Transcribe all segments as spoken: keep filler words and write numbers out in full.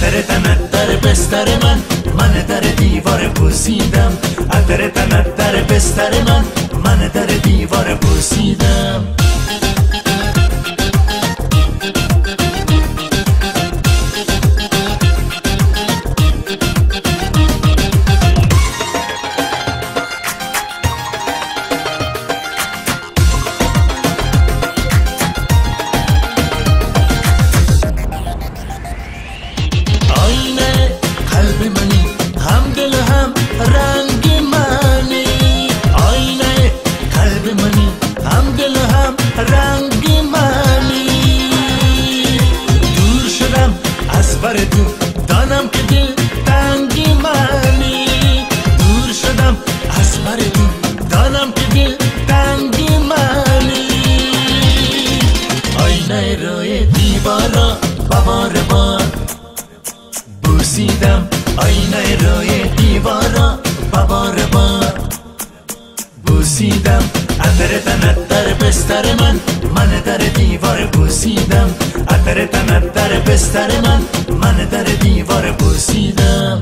عطر تنت در بستر من، من در دیوار بوسیدم. عطر تنت در بستر من، من در دیوار بوسیدم. دانم که دل تنگی منی، دور شدم از بر تو، دانم که دل تنگی منی. آینه روی دیوارا بار بار بوسیدم، آینه روی دیوارا بار بار بوسیدم. عطر تنت در بستر من، من در دیوار بوسیدم. عطر تنت در بستر من، من در دیوار بوسیدم.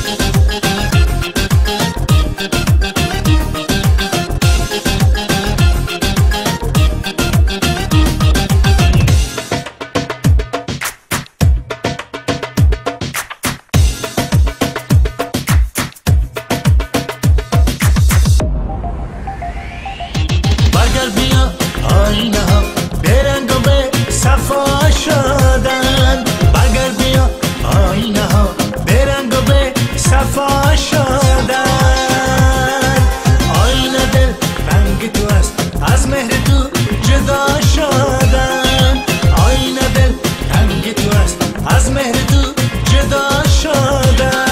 برگر بیا آینه ها برنگ و به صفا شدن، برگر بیا آینه ها برنگ و به صفا شدن. آینه دل رنگ تو است، از مهر تو جدا شدن. آینه دل رنگ تو است، از مهر تو جدا شدن.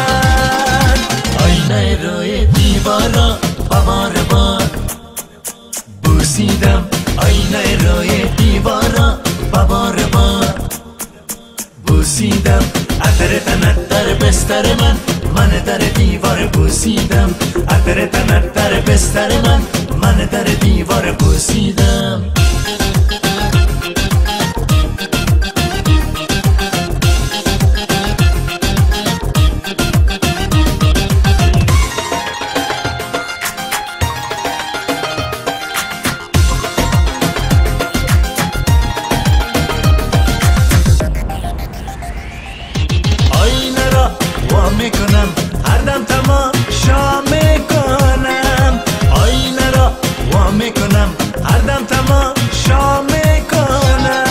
آینه روی دیوارا بار بار بوسیدم، آینه روی دیوارا بار بار بوسیدم. عطر تنت در بستر من، من در دیوار بوسیدم. عطر تنت در بستر من، من در دیوار بوسیدم. میکنم هر دم تماشا میکنم، آینه را وا میکنم هر دم تماشا میکنم.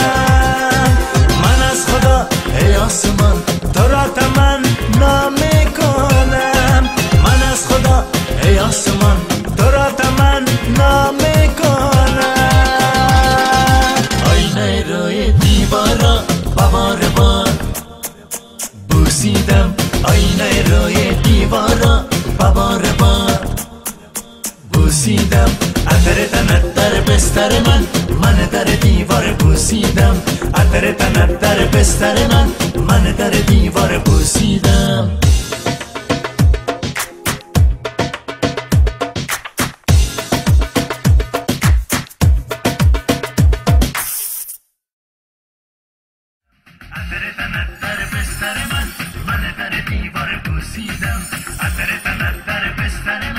من از خدا ای آسمان تو را تمنا میکنم، من از خدا ای آسمان تو را تمنا میکنم. آینه روی دیوارا بار بار بوسیدم، آینه روی دیوارا بار بار بوسیدم. عطر تنت در بستر من، من در دیوار بوسیدم. عطر تنت در بستر من، من در دیوار بوسیدم. عطر تنت در بستر من، من در دیوار بوسیدم. عطر تنت در بستر من